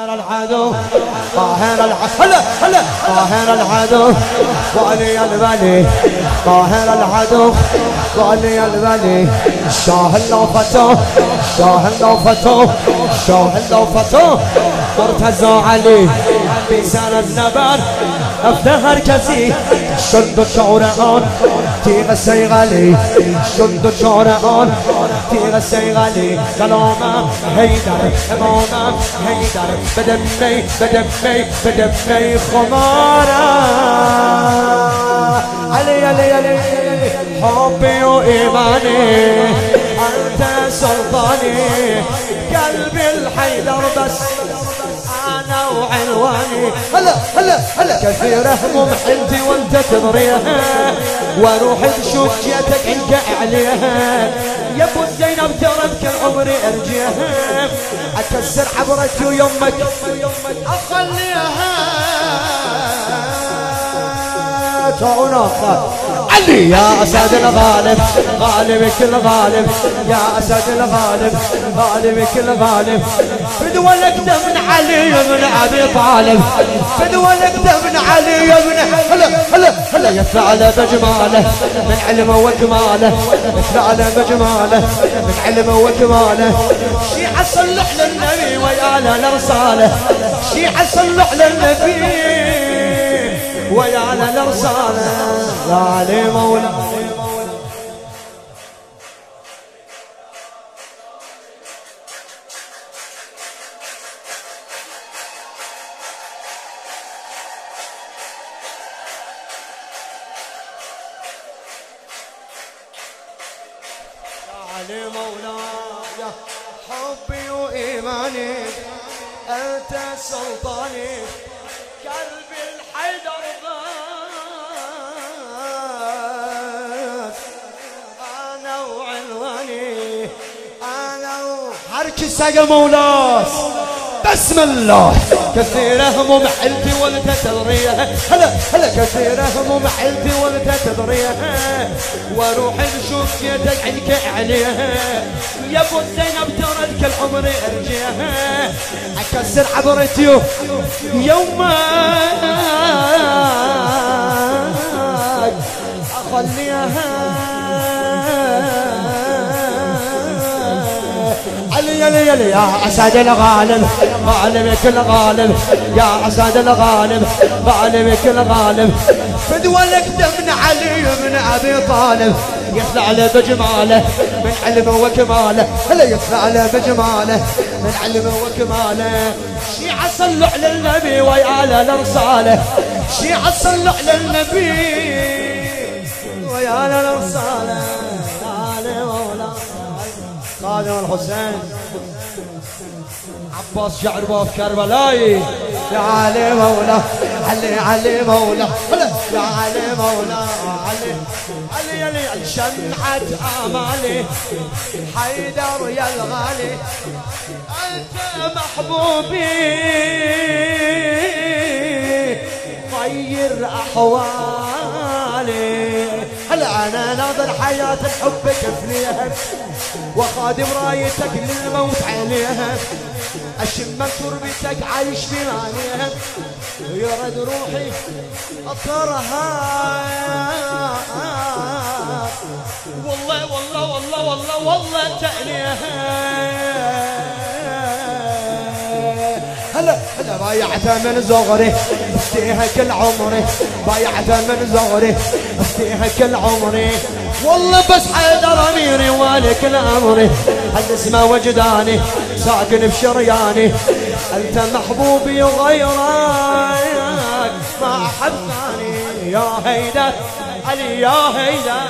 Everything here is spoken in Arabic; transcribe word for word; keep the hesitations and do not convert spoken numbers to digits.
قاهر العدو قاهر العدو هلا هلا قاهر العدو وعلي البلي قاهر العدو وعلي البلي شاهل لو فتوه شاهل لو فتوه شاهل لو فتوه مرتزا علي بيسان الزبان افتخر كسي شد شعران تيغ السيغالي شد شعران تيغ السيغالي كلامم هيدر امامم هيدر بدمي بدمي بدمي خمارا علي علي علي حبي وإيماني أنت سلطاني قلبي الحيدر بس أنا وعنواني هلا هلا هلا كثير هموم حلتي وانت تضريها واروح بشوف جيتك انك عليها يا ابو زينب ترى كل عمري ارجيها اكسر عبرتي ويمك اخليها تعوناك علي يا أسد الغالب غالب كل غالب يا أسد الغالب غالب كل غالب بدولك دم علي من أبي طالب بدولك دم علي من هلا هلا هلا يفعل بجماله من علمه وكماله يفعل بجماله من علمه وكماله شيعة صلح للنبي ويا لرساله شيعة صلح للنبي ويا لرساله يا علي مولا علي مولاي حبي وإيماني أنت سلطاني قلبي الحيدر ضاق أنا وعنواني أنا وحرك ساق مولاس بسم الله كثير هموم حلتي ولد تضريها هلا هلا كثير هموم حلتي ولد تضريها واروح نشوف يدك عنك عليها يا ابو زينب ترى كل عمري ارجيها اكسر عبرتي يوما اخليها علي علي علي يا أسد الغالب غالب كل غالب يا أسد الغالب غالب كل غالب بدولك دم علي من أبي طالب يطلع له بجماله من علمه وكماله هلا يطلع له بجماله من علمه وكماله شيعة صلح للنبي ويا لرساله شيعة صلح للنبي ويا لرساله قادم الحسين عباس شعر باف كربلاي يا علي مولا علي علي مولا يا علي مولا علي علي علي شمعة آمالي حيدر يا الغالي أنت محبوبي غير أحوالي هلا أنا ناظر حياة الحب كفليها وخادم رايتك للموت عليها أشم تربتك عايش في معنيها يرد روحي أطرها والله والله والله والله والله تأنيها هلا هلا بايعتها من صغري افتيها كل عمري بايعتها من صغري افتيها كل عمري والله بس حيدر اميري والك الامري هل اسمه وجداني ساكن بشرياني انت محبوبي وغيرك ما احب ثاني يا هيدا علي يا هيدا